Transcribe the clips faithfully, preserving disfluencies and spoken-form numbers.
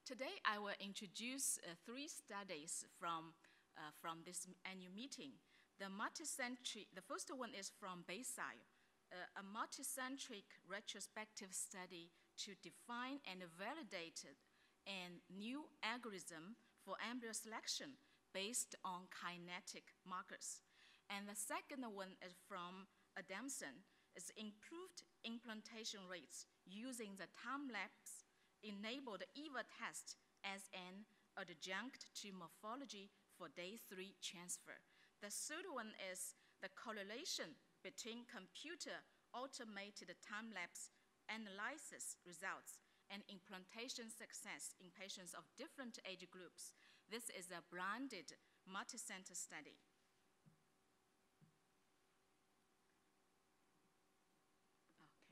Today, I will introduce uh, three studies from, uh, from this annual meeting. The multicentric, the first one is from Bayside, uh, a multicentric retrospective study to define and validate a new algorithm for embryo selection based on kinetic markers. And the second one is from Adamson, is improved implantation rates using the time-lapse enabled EVA test as an adjunct to morphology for day three transfer. The third one is the correlation between computer automated time-lapse analysis results and implantation success in patients of different age groups. This is a blinded multi-center study. Okay.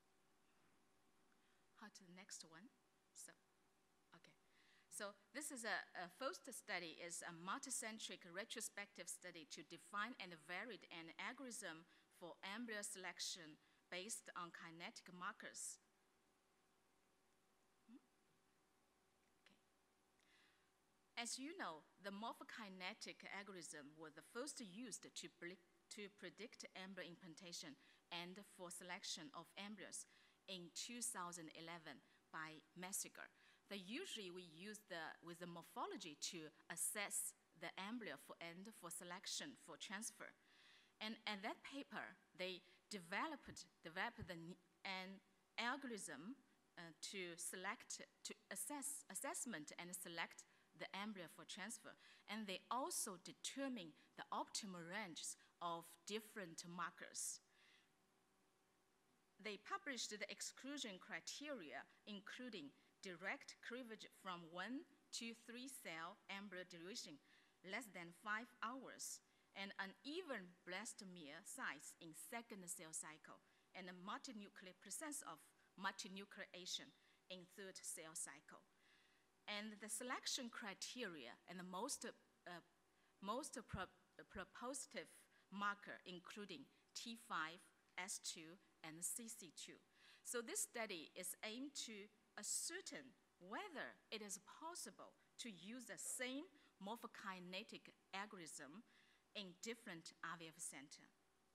How to the next one? So, okay. So this is a, a first study is a multicentric retrospective study to define and validate an algorithm for embryo selection based on kinetic markers. Hmm? Okay. As you know, the morphokinetic algorithm was the first used to, to predict embryo implantation and for selection of embryos in two thousand eleven by Messiger. They usually we use the, with the morphology to assess the embryo for, and for selection for transfer. And in that paper, they developed, developed the, an algorithm uh, to select, to assess, assessment and select the embryo for transfer. And they also determine the optimal ranges of different markers. They published the exclusion criteria, including direct cleavage from one to three cell embryo duration, less than five hours, and uneven blastomere size in second cell cycle, and a multinuclear presence of multinucleation in third cell cycle. And the selection criteria and the most, uh, most pro propositive marker, including T five, S two, and C C two. So this study is aimed to ascertain whether it is possible to use the same morphokinetic algorithm in different I V F centers.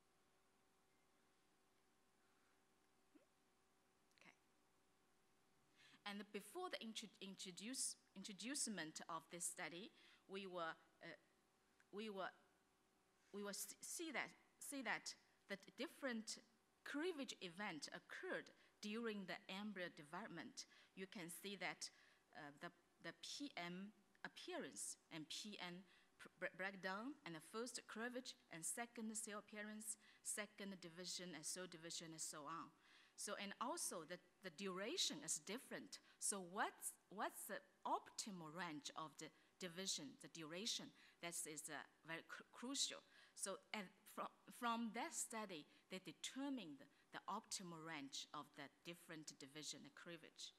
Okay. And before the intro introduce, introducement of this study, we will, uh, we will, we will see that, see that the different cleavage event occurred during the embryo development. You can see that uh, the, the P M appearance and P N breakdown, and the first cleavage and second cell appearance, second division and third division, and so on. So, and also the, the duration is different. So what's, what's the optimal range of the division, the duration? That is uh, very cr crucial. So and from, from that study, they determined the optimal range of the different division and cleavage.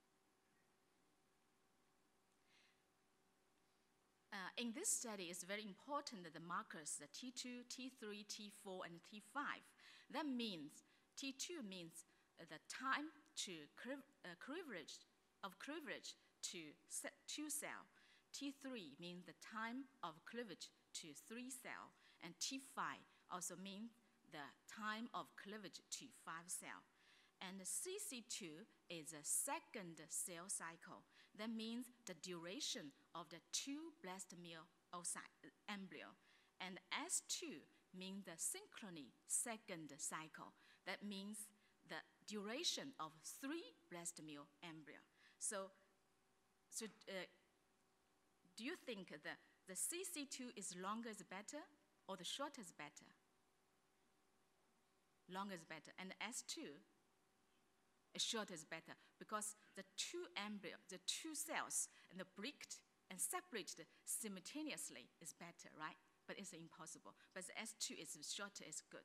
Uh, in this study, it's very important that the markers, the T two, T three, T four, and T five. That means T two means uh, the time to cleav uh, cleavage of cleavage to two cell. T three means the time of cleavage to three cell, and T five also means the time of cleavage to five cell. And the C C two is a second cell cycle. That means the duration of the two blastomere embryo. And S two means the synchrony second cycle. That means the duration of three blastomere embryo. So, so uh, do you think the, the C C two is longer is better or the shorter is better? Longer is better. And S two, shorter is better because the two embryo, the two cells, and the bricked and separated simultaneously is better, right? But it's impossible. But the S two is shorter is good.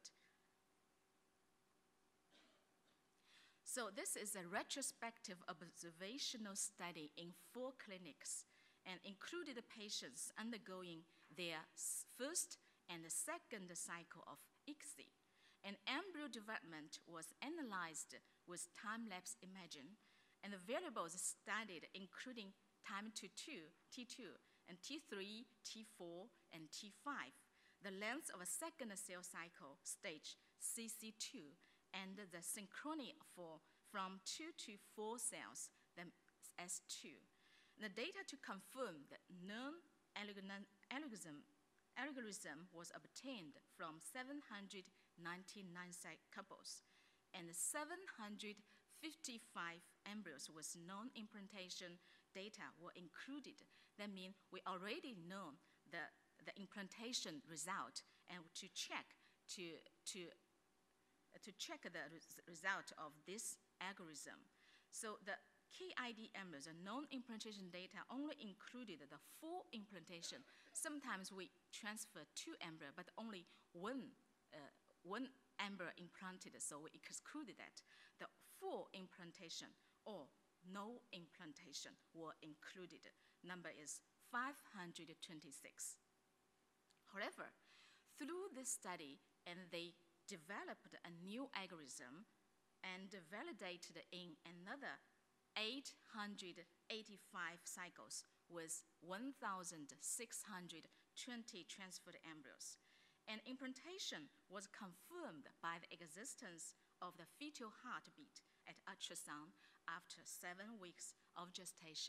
So this is a retrospective observational study in four clinics and included patients undergoing their first and the second cycle of I C S I. And embryo development was analyzed with time-lapse imaging, and the variables studied including time to two, T two, and T three, T four, and T five. The length of a second cell cycle stage, C C two, and the synchrony for from two to four cells, the S two. The data to confirm the known algorithm, algorithm was obtained from seven hundred ninety-nine couples, and seven hundred fifty-five embryos with known implantation data were included. That means we already know the, the implantation result, and to check, to, to, to check the res result of this algorithm. So the K I D embryos, the known implantation data, only included the full implantation. Sometimes we transfer two embryos, but only one, uh, one embryo implanted, so we excluded that. The full implantation or no implantation were included. Number is five hundred twenty-six. However, through this study, and they developed a new algorithm and validated in another eight hundred eighty-five cycles with one thousand six hundred twenty transferred embryos. And implantation was confirmed by the existence of the fetal heartbeat at ultrasound after seven weeks of gestation.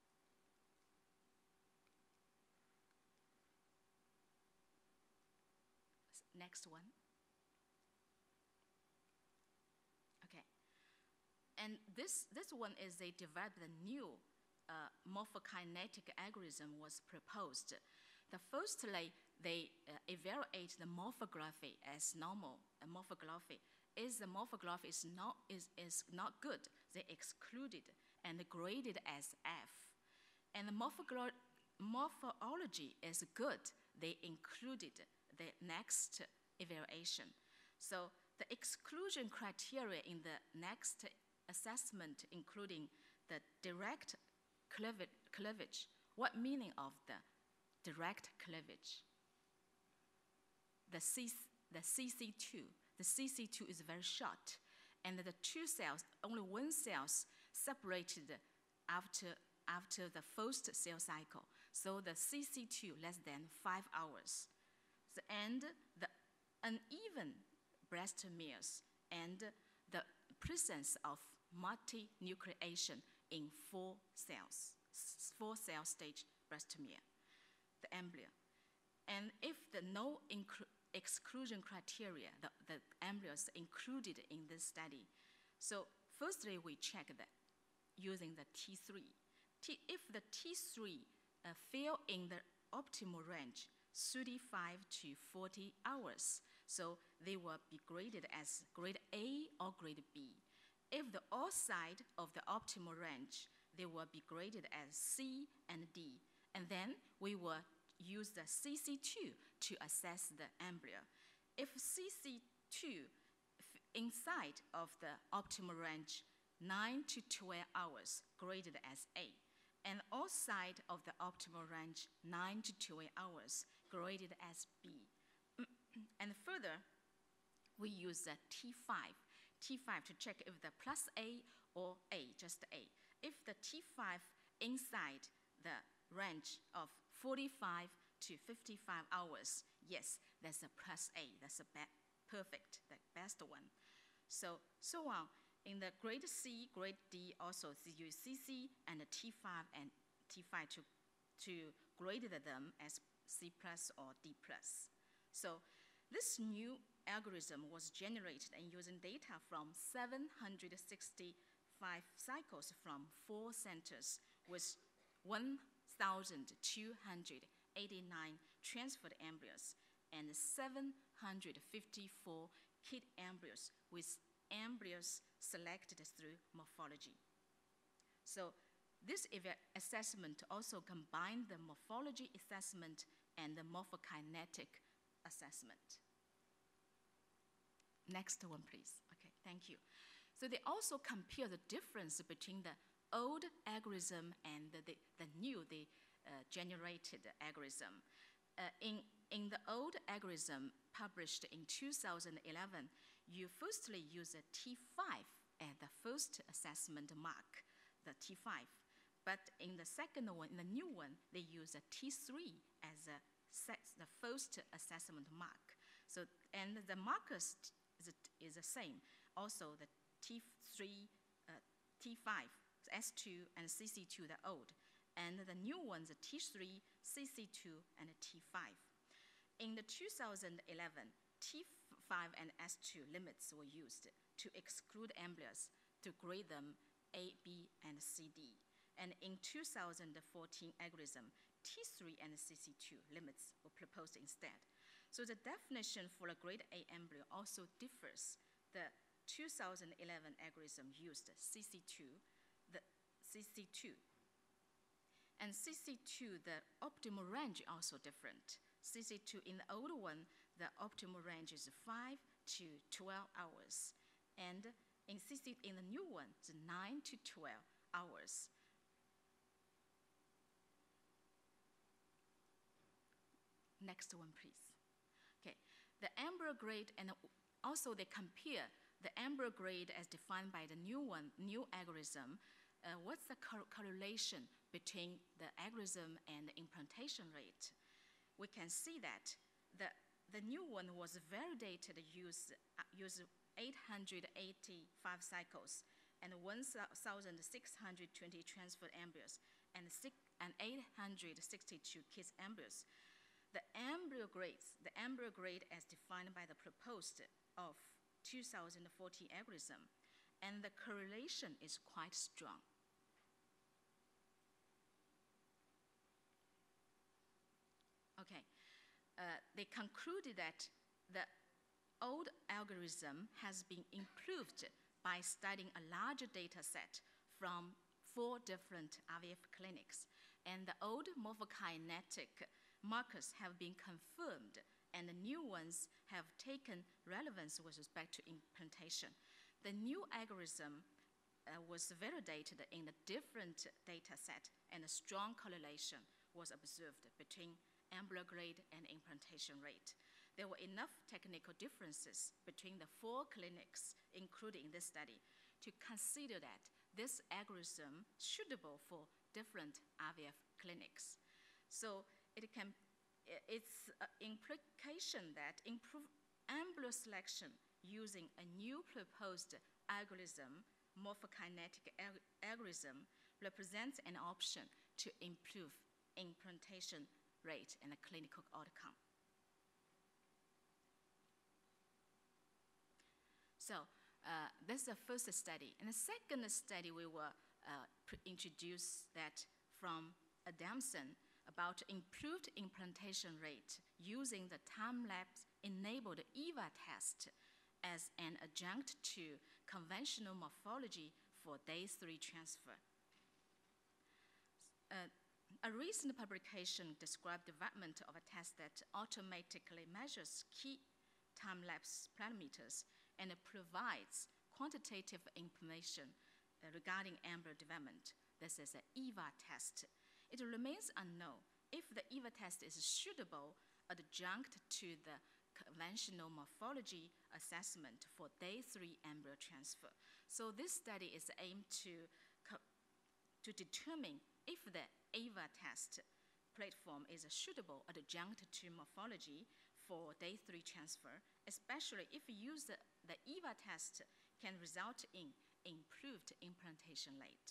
Next one. Okay. And this, this one is they developed a new uh, morphokinetic algorithm was proposed. The firstly, they uh, evaluate the morphography as normal. A morphography is the morphography is not, is, is not good. They excluded and graded as F. And the morphology is good. They included the next evaluation. So the exclusion criteria in the next assessment, including the direct cleavage. What meaning of the direct cleavage? The, C, the C C two. The C C two is very short, and the two cells, only one cells separated after, after the first cell cycle. So the C C two less than five hours. So, and the uneven breast meals and the presence of multinucleation in four cells, four cell stage breast meal, the embryo. And if the no exclusion criteria, the, the embryos included in this study. So firstly, we check that using the T three. T, if the T three uh, fell in the optimal range, thirty-five to forty hours, so they will be graded as grade A or grade B. If the outside of the optimal range, they will be graded as C and D. And then we will use the C C two to assess the embryo. If C C two inside of the optimal range, nine to twelve hours, graded as A. And outside of the optimal range, nine to twelve hours, graded as B. And further, we use the T five. T five to check if the plus A or A, just A. If the T five inside the range of forty-five to fifty-five hours, yes, that's a plus A, that's a perfect, the best one. So, so on. In the grade C, grade D, also use C C and T five and T five to, to grade them as C plus or D plus. So this new algorithm was generated and using data from seven hundred sixty-five cycles from four centers with one thousand two hundred eighty-nine transferred embryos and seven hundred fifty-four kit embryos with embryos selected through morphology. So this assessment also combined the morphology assessment and the morphokinetic assessment. Next one, please. Okay, thank you. So they also compare the difference between the old algorithm and the, the, the new, the uh, generated algorithm. Uh, in, in the old algorithm published in two thousand eleven, you firstly use a T five at the first assessment mark, the T five. But in the second one, in the new one, they use a T three as a sex, the first assessment mark. So, and the markers is, is the same. Also, the T three, uh, T five, S two, and C C two, the old. And the new ones, the T three, C C two, and T five. In the two thousand eleven, T five and S two limits were used to exclude embryos to grade them A, B, and C D. And in two thousand fourteen algorithm, T three and C C two limits were proposed instead. So the definition for a grade A embryo also differs. The two thousand eleven algorithm used C C two, the C C two. And C C two, the optimal range also different. C C two in the old one, the optimal range is five to twelve hours. And in C C in the new one, it's nine to twelve hours. Next one, please. Okay, the embryo grade, and also they compare the embryo grade as defined by the new one, new algorithm. Uh, what's the cor correlation between the algorithm and the implantation rate? We can see that the, the new one was validated use, uh, use eight hundred eighty-five cycles and one thousand six hundred twenty transferred embryos and, six, and eight hundred sixty-two kids embryos. The embryo grades, the embryo grade as defined by the proposed of two thousand fourteen algorithm, and the correlation is quite strong. Okay, uh, they concluded that the old algorithm has been improved by studying a larger data set from four different I V F clinics, and the old morphokinetic markers have been confirmed, and the new ones have taken relevance with respect to implantation. The new algorithm uh, was validated in a different data set, and a strong correlation was observed between embryo grade and implantation rate. There were enough technical differences between the four clinics included in this study to consider that this algorithm is suitable for different I V F clinics. So it can, it's an implication that improve embryo selection using a new proposed algorithm, morphokinetic al algorithm, represents an option to improve implantation rate and a clinical outcome. So uh, this is the first study. In the second study, we will uh, introduce that from Adamson about improved implantation rate using the time-lapse enabled EVA test as an adjunct to conventional morphology for day three transfer. Uh, a recent publication described development of a test that automatically measures key time-lapse parameters and provides quantitative information uh, regarding embryo development. This is an EVA test. It remains unknown if the EVA test is suitable adjunct to the conventional morphology assessment for day three embryo transfer. So this study is aimed to, to determine if the EVA test platform is suitable adjunct to morphology for day three transfer, especially if you use the, the EVA test can result in improved implantation rate.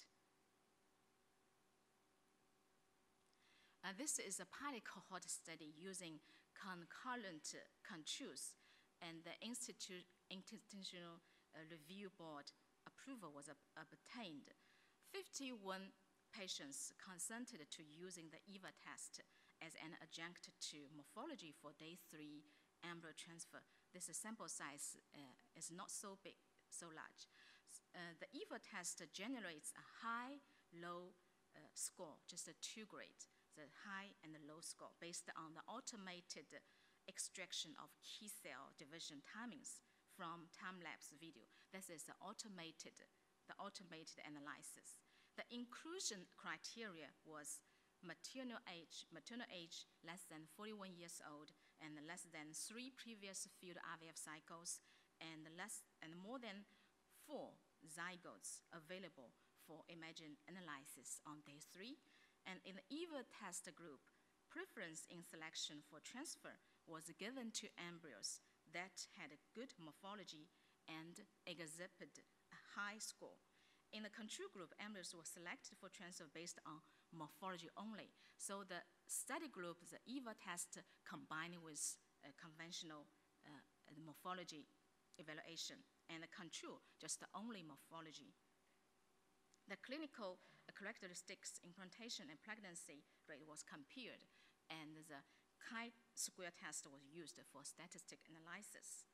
Uh, this is a pilot cohort study using concurrent uh, controls, and the Institu Institutional uh, Review Board approval was ob obtained. fifty-one patients consented to using the EVA test as an adjunct to morphology for day three embryo transfer. This sample size uh, is not so big, so large. Uh, the EVA test generates a high, low uh, score, just a two grades. The high and the low score based on the automated extraction of key cell division timings from time-lapse video. This is the automated, the automated analysis. The inclusion criteria was maternal age, maternal age less than forty-one years old and less than three previous field I V F cycles and less and more than four zygotes available for imaging analysis on day three. And in the EVA test group, preference in selection for transfer was given to embryos that had a good morphology and exhibited a high score. In the control group, embryos were selected for transfer based on morphology only. So the study group, the EVA test combined with uh, conventional uh, morphology evaluation, and the control, just the only morphology. The clinical characteristics, implantation, and pregnancy rate was compared, and the chi-square test was used for statistic analysis.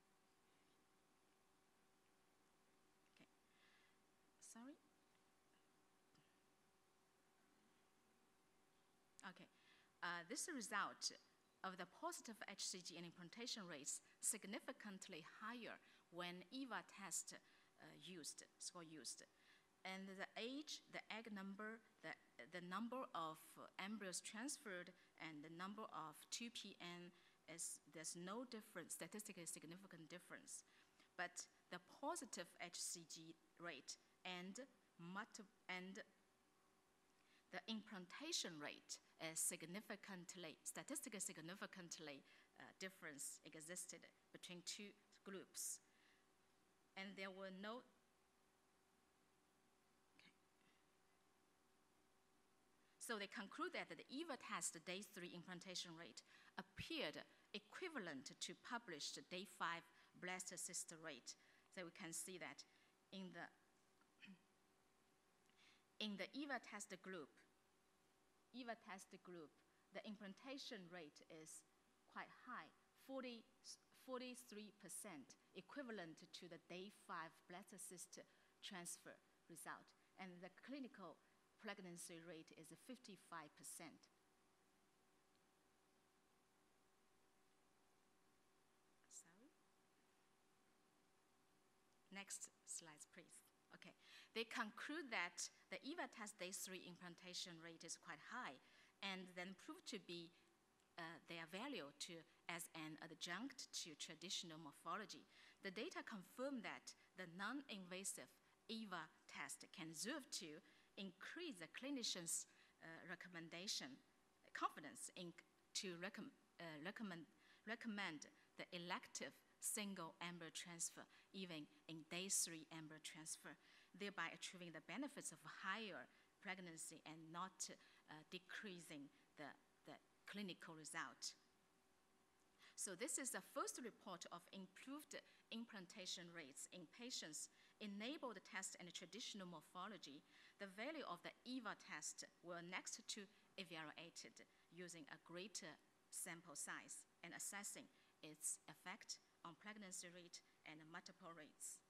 Okay. Sorry? Okay. Uh, this result of the positive H C G and implantation rates significantly higher when EVA test uh, used, score used. And the age, the egg number, the, the number of uh, embryos transferred, and the number of two P N, is, there's no difference, statistically significant difference. But the positive H C G rate and, and the implantation rate is significantly, statistically significantly uh, difference existed between two groups. And there were no, okay. So they conclude that the EVA test day three implantation rate appeared equivalent to published day five blastocyst rate. So we can see that in the, in the EVA test group, EVA test group, the implantation rate is quite high, forty, forty-three percent, equivalent to the day five blastocyst transfer result. And the clinical pregnancy rate is fifty-five percent. Sorry? Next slide, please. Okay, they conclude that the EVA test day three implantation rate is quite high, and then proved to be uh, their value to, as an adjunct to traditional morphology. The data confirm that the non-invasive EVA test can serve to increase the clinician's uh, recommendation, confidence in, to recomm uh, recommend, recommend the elective single embryo transfer, even in day three embryo transfer, thereby achieving the benefits of higher pregnancy and not uh, decreasing the, the clinical result. So this is the first report of improved implantation rates in patients enabled test and traditional morphology. The value of the EVA test were next to evaluated using a greater sample size and assessing its effect on pregnancy rate and multiple rates.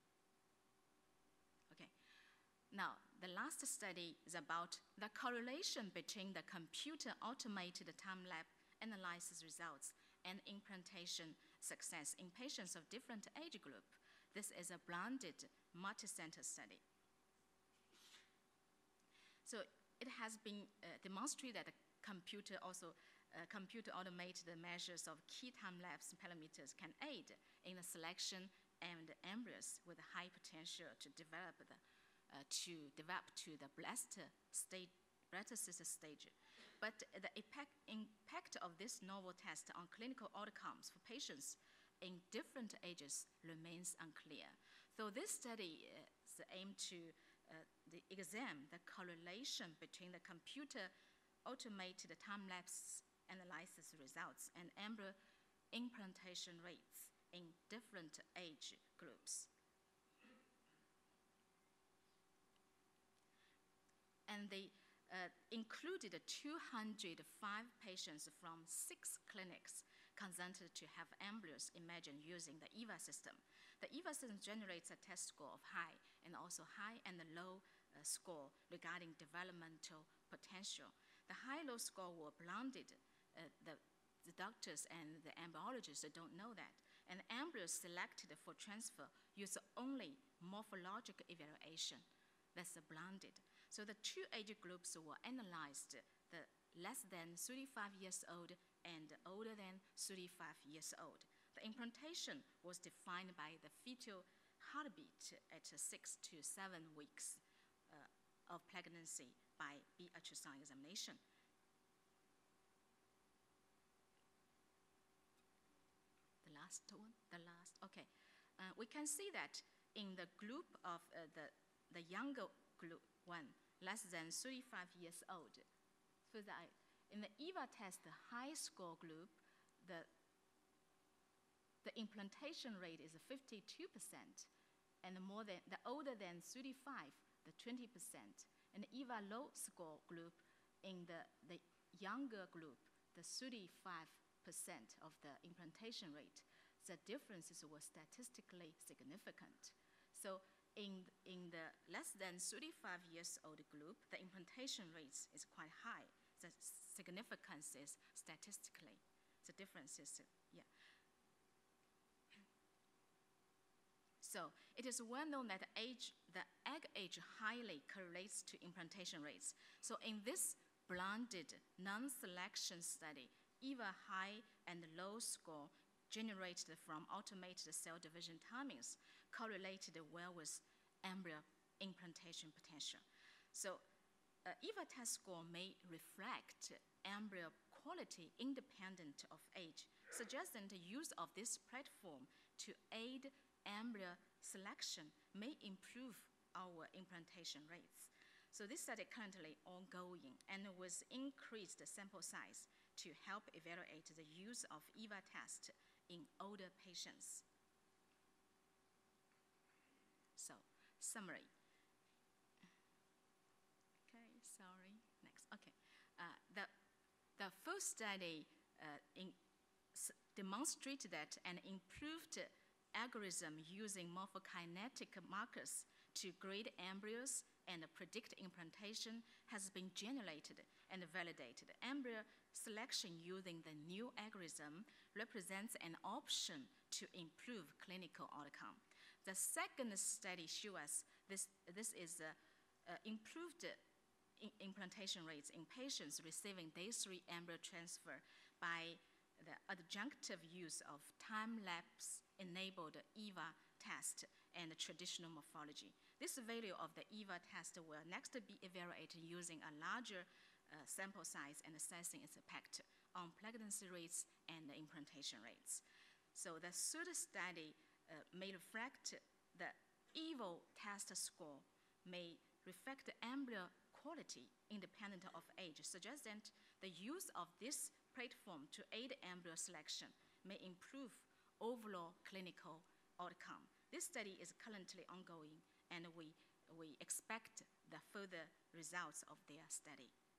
Okay. Now, the last study is about the correlation between the computer automated time-lapse analysis results and implantation success in patients of different age group. This is a blinded multi-center study. So it has been uh, demonstrated that the computer also Uh, computer automated measures of key time-lapse parameters can aid in the selection and embryos with high potential to develop the, uh, to develop to the blaster stage, blastocyst stage. But the impact, impact of this novel test on clinical outcomes for patients in different ages remains unclear. So this study is aimed to uh, the examine the correlation between the computer automated time-lapse analysis results and embryo implantation rates in different age groups. And they uh, included two hundred five patients from six clinics consented to have embryos imagined using the EVA system. The EVA system generates a test score of high and also high and low uh, score regarding developmental potential. The high-low score were blinded. Uh, the, the doctors and the embryologists don't know that. And embryos selected for transfer use only morphological evaluation. That's blinded. So the two age groups were analyzed, the less than thirty-five years old and older than thirty-five years old. The implantation was defined by the fetal heartbeat at six to seven weeks of pregnancy by B ultrasound examination. The last one, the last, okay. Uh, we can see that in the group of uh, the, the younger group one, less than thirty-five years old, so that in the E V A test, the high score group, the, the implantation rate is fifty-two percent, and the more than, the older than thirty-five, the twenty percent. And the E V A low score group, in the, the younger group, the thirty-five percent of the implantation rate. The differences were statistically significant. So in, in the less than thirty-five years old group, the implantation rates is quite high. The significance is statistically. The difference is, yeah. So it is well known that age, the egg age highly correlates to implantation rates. So in this blinded non-selection study, E V A high and low score generated from automated cell division timings correlated well with embryo implantation potential. So uh, E V A test score may reflect embryo quality independent of age, suggesting the use of this platform to aid embryo selection may improve our implantation rates. So this study currently ongoing and with increased sample size to help evaluate the use of E V A test in older patients. So, summary. Okay, sorry, next, okay. Uh, the, the first study uh, in, demonstrated that an improved algorithm using morphokinetic markers to grade embryos and predict implantation has been generated and validated. Embryo selection using the new algorithm represents an option to improve clinical outcome. The second study shows us this, this is uh, uh, improved in implantation rates in patients receiving day three embryo transfer by the adjunctive use of time-lapse enabled E V A test and traditional morphology. This value of the E V A test will next be evaluated using a larger uh, sample size and assessing its impact on pregnancy rates and implantation rates. So the third study uh, may reflect the E V O test score may reflect embryo quality independent of age, suggesting the use of this platform to aid embryo selection may improve overall clinical outcome. This study is currently ongoing, and we, we expect the further results of their study.